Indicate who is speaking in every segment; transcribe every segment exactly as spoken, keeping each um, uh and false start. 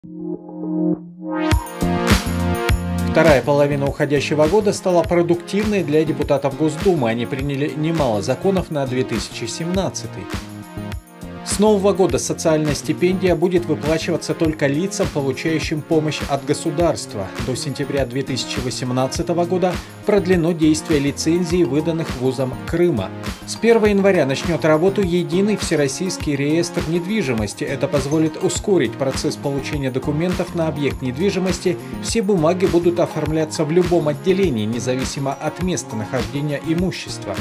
Speaker 1: Вторая половина уходящего года стала продуктивной для депутатов Госдумы. Они приняли немало законов на две тысячи семнадцатый. С нового года социальная стипендия будет выплачиваться только лицам, получающим помощь от государства. До сентября две тысячи восемнадцатого года продлено действие лицензий, выданных вузам Крыма. С первого января начнет работу единый всероссийский реестр недвижимости. Это позволит ускорить процесс получения документов на объект недвижимости. Все бумаги будут оформляться в любом отделении, независимо от места нахождения имущества.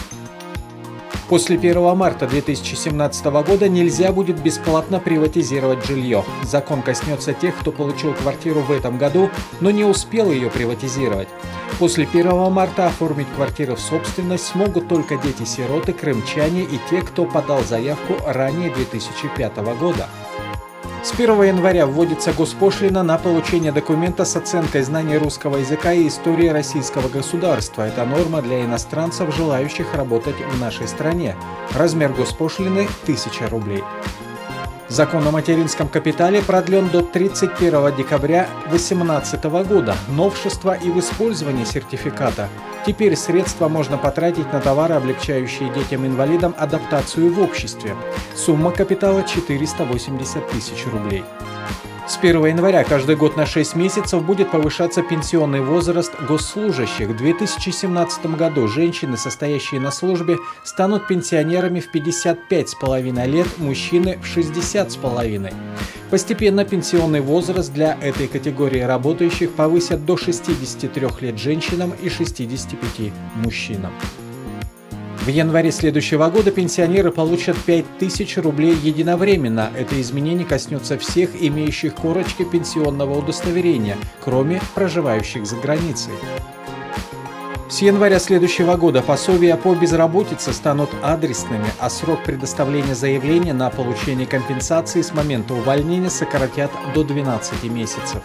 Speaker 1: После первого марта две тысячи семнадцатого года нельзя будет бесплатно приватизировать жилье. Закон коснется тех, кто получил квартиру в этом году, но не успел ее приватизировать. После первого марта оформить квартиры в собственность смогут только дети-сироты, крымчане и те, кто подал заявку ранее две тысячи пятого года. С первого января вводится госпошлина на получение документа с оценкой знаний русского языка и истории российского государства. Это норма для иностранцев, желающих работать в нашей стране. Размер госпошлины – тысяча рублей. Закон о материнском капитале продлен до тридцать первого декабря две тысячи восемнадцатого года. Новшество и в использовании сертификата. Теперь средства можно потратить на товары, облегчающие детям-инвалидам адаптацию в обществе. Сумма капитала – четыреста восемьдесят тысяч рублей. С первого января каждый год на шесть месяцев будет повышаться пенсионный возраст госслужащих. В две тысячи семнадцатом году женщины, состоящие на службе, станут пенсионерами в пятьдесят пять с половиной лет, мужчины в шестьдесят с половиной. Постепенно пенсионный возраст для этой категории работающих повысят до шестидесяти трёх лет женщинам и шестидесяти пяти мужчинам. В январе следующего года пенсионеры получат пять тысяч рублей единовременно. Это изменение коснется всех имеющих корочки пенсионного удостоверения, кроме проживающих за границей. С января следующего года пособия по безработице станут адресными, а срок предоставления заявления на получение компенсации с момента увольнения сократят до двенадцати месяцев.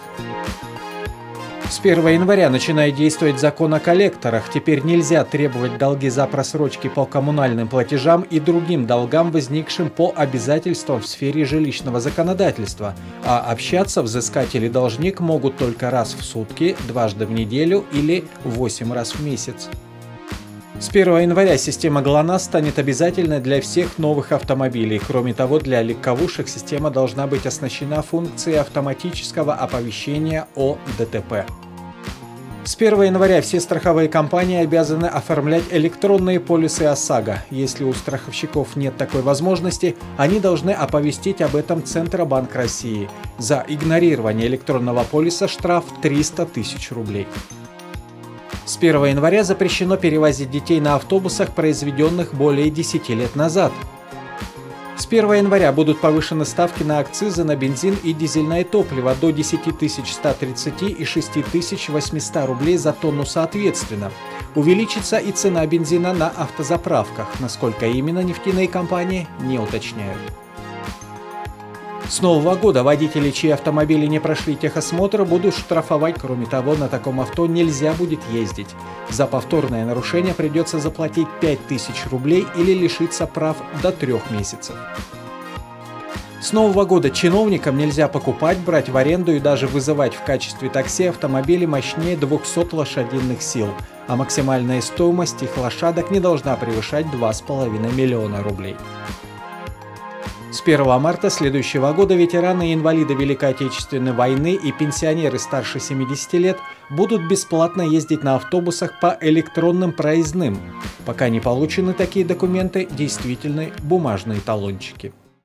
Speaker 1: С первого января начинает действовать закон о коллекторах. Теперь нельзя требовать долги за просрочки по коммунальным платежам и другим долгам, возникшим по обязательствам в сфере жилищного законодательства, а общаться взыскатель и должник могут только раз в сутки, дважды в неделю или восемь раз в месяц. С первого января система ГЛОНАСС станет обязательной для всех новых автомобилей. Кроме того, для легковушек система должна быть оснащена функцией автоматического оповещения о ДТП. С первого января все страховые компании обязаны оформлять электронные полисы ОСАГО. Если у страховщиков нет такой возможности, они должны оповестить об этом Центробанк России. За игнорирование электронного полиса штраф триста тысяч рублей. С первого января запрещено перевозить детей на автобусах, произведенных более десяти лет назад. С первого января будут повышены ставки на акцизы на бензин и дизельное топливо до десяти тысяч ста тридцати и шести тысяч восьмисот рублей за тонну соответственно. Увеличится и цена бензина на автозаправках. Насколько именно, нефтяные компании не уточняют. С нового года водители, чьи автомобили не прошли техосмотр, будут штрафовать. Кроме того, на таком авто нельзя будет ездить. За повторное нарушение придется заплатить пять тысяч рублей или лишиться прав до трех месяцев. С нового года чиновникам нельзя покупать, брать в аренду и даже вызывать в качестве такси автомобили мощнее двухсот лошадиных сил, а максимальная стоимость их лошадок не должна превышать два с половиной миллиона рублей. С первого марта следующего года ветераны и инвалиды Великой Отечественной войны и пенсионеры старше семидесяти лет будут бесплатно ездить на автобусах по электронным проездным. Пока не получены такие документы, действительны бумажные талончики.